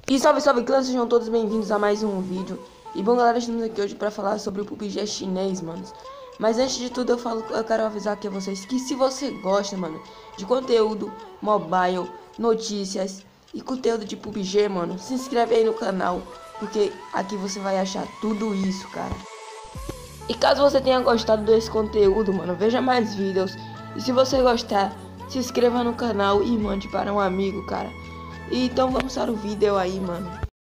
E salve, salve clã, sejam todos bem-vindos a mais um vídeo. E bom galera, estamos aqui hoje pra falar sobre o PUBG chinês, mano. Mas antes de tudo eu quero avisar aqui a vocês que se você gosta, mano, de conteúdo mobile, notícias e conteúdo de PUBG, mano, se inscreve aí no canal, porque aqui você vai achar tudo isso, cara. E caso você tenha gostado desse conteúdo, mano, veja mais vídeos. E se você gostar, se inscreva no canal e mande para um amigo, cara. E então vamos para o vídeo aí, mano.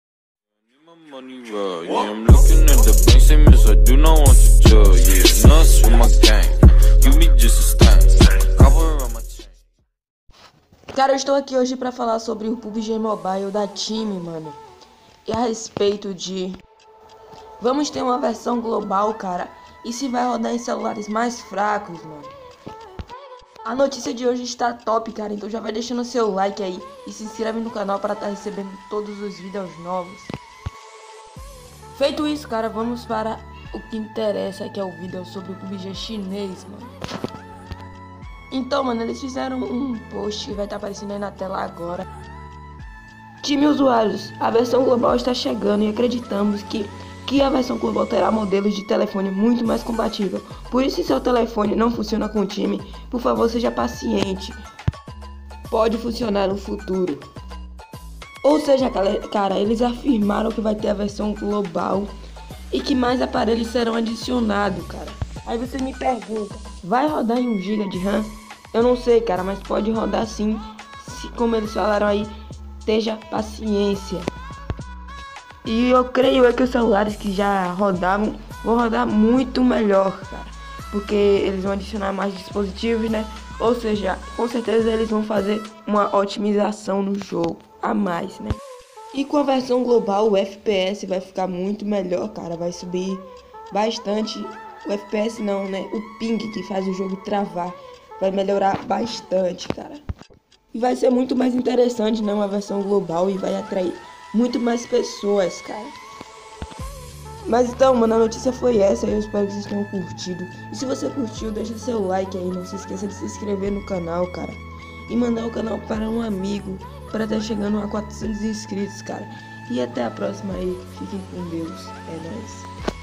Cara, eu estou aqui hoje para falar sobre o PUBG Mobile da Time, mano. E a respeito de... Vamos ter uma versão global, cara. E se vai rodar em celulares mais fracos, mano. A notícia de hoje está top, cara, então já vai deixando seu like aí e se inscreve no canal para estar recebendo todos os vídeos novos. Feito isso, cara, vamos para o que interessa, que é o vídeo sobre o PUBG chinês, mano. Então, mano, eles fizeram um post que vai estar aparecendo aí na tela agora. Time usuários, a versão global está chegando e acreditamos que a versão global terá modelos de telefone muito mais compatível. Por isso, se seu telefone não funciona com o time, por favor seja paciente. Pode funcionar no futuro. Ou seja, cara, eles afirmaram que vai ter a versão global e que mais aparelhos serão adicionados, cara. Aí você me pergunta, vai rodar em 1 GB de RAM? Eu não sei, cara, mas pode rodar sim, se, como eles falaram aí, esteja paciência. E eu creio que os celulares que já rodavam vão rodar muito melhor, cara. Porque eles vão adicionar mais dispositivos, né? Ou seja, com certeza eles vão fazer uma otimização no jogo a mais, né? E com a versão global o FPS vai ficar muito melhor, cara. Vai subir bastante. O FPS não, né? O ping que faz o jogo travar vai melhorar bastante, cara. E vai ser muito mais interessante, né? Uma versão global e vai atrair muito mais pessoas, cara. Mas então, mano, a notícia foi essa. Eu espero que vocês tenham curtido. E se você curtiu, deixa seu like aí. Não se esqueça de se inscrever no canal, cara. E mandar o canal para um amigo, para estar chegando a 400 inscritos, cara. E até a próxima aí. Fiquem com Deus. É nóis.